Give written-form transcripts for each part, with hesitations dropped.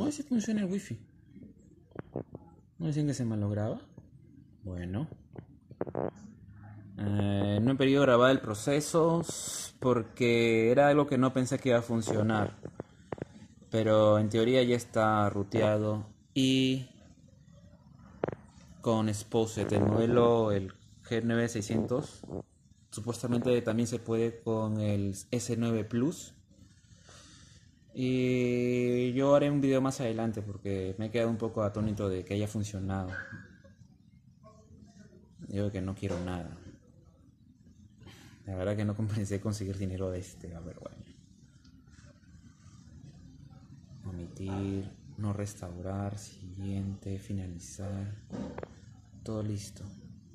Oh, sí funciona el wifi. ¿No dicen que se malograba? Bueno. No he pedido grabar el proceso porque era algo que no pensé que iba a funcionar. Pero en teoría ya está ruteado y con Exposet, el modelo, el G9600, supuestamente también se puede con el S9 Plus. Y yo haré un video más adelante porque me he quedado un poco atónito de que haya funcionado. Digo que no quiero nada. La verdad que no pensé conseguir dinero de este. A ver, bueno. Omitir, no restaurar, siguiente, finalizar. Todo listo.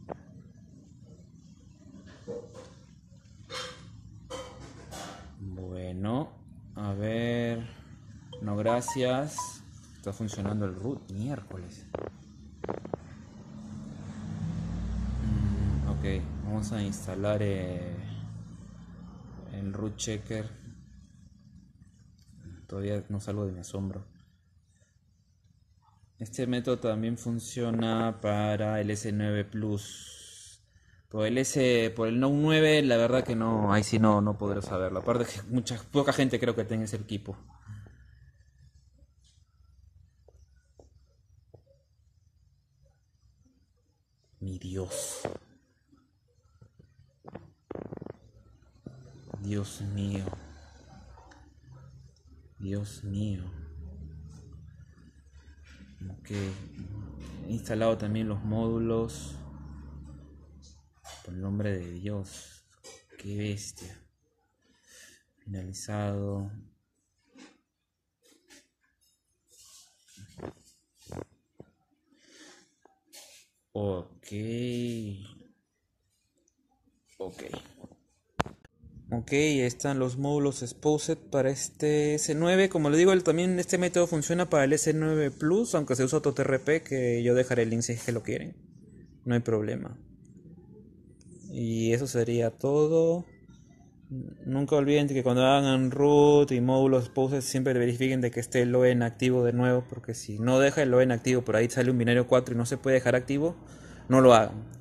Bueno, a ver. No, gracias. Está funcionando el root. Miércoles. Ok, vamos a instalar el root checker. Todavía no salgo de mi asombro. Este método también funciona para el S9 Plus. Por el Note 9, la verdad que no, ahí sí no podré saberlo. Aparte que poca gente creo que tenga ese equipo. Mi Dios. Dios mío. Dios mío. Ok. He instalado también los módulos. Por el nombre de Dios. Qué bestia. Finalizado. Ok. Ok. Ok, están los módulos Exposed para este S9. Como le digo, también este método funciona para el S9 Plus, aunque se usa OttoTRP, que yo dejaré el link si es que lo quieren. No hay problema. Y eso sería todo. Nunca olviden que cuando hagan root y módulos Exposed siempre verifiquen de que esté el OE en activo de nuevo, porque si no deja el OE en activo, por ahí sale un binario 4 y no se puede dejar activo, no lo hagan.